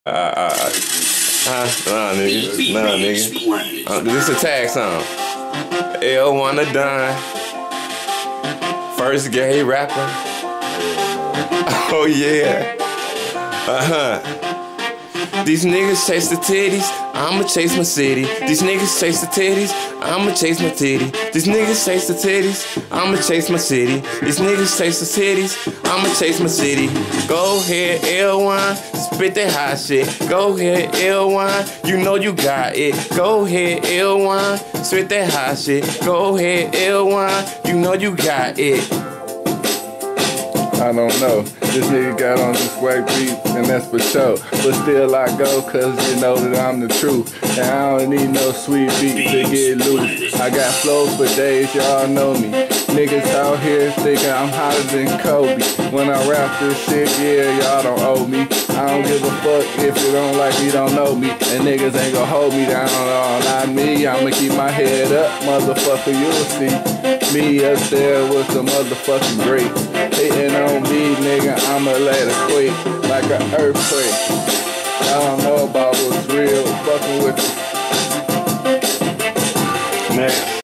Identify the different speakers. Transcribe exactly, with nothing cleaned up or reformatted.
Speaker 1: Uh, uh, uh, nah, nigga. Nah, nigga. Uh, this a tag song. L one a done. First gay rapper. Oh, yeah. Uh-huh. These niggas chase the titties, I'ma chase my city. These niggas chase the titties, I'ma chase my titty. These niggas chase the titties, I'ma chase my city. These niggas chase the titties, I'ma chase my city. Go ahead, L one, spit that hot shit. Go ahead, L one, you know you got it. Go ahead, L one, spit that hot shit. Go ahead, L one, you know you got it.
Speaker 2: I don't know. This nigga got on this white beat, and that's for sure. But still I go, cause you know that I'm the truth. And I don't need no sweet beat to get loose. I got flows for days, y'all know me. Niggas out here thinking I'm hotter than Kobe. When I rap this shit, yeah, y'all don't owe me. I don't give a fuck if you don't like me, don't know me. And niggas ain't gon' hold me down, all not me. I'ma keep my head up, motherfucker, you'll see. Me up there with the motherfucking great. Hitting on me, nigga, I'ma let it quake like an earthquake. I don't know about what's real, fucking with the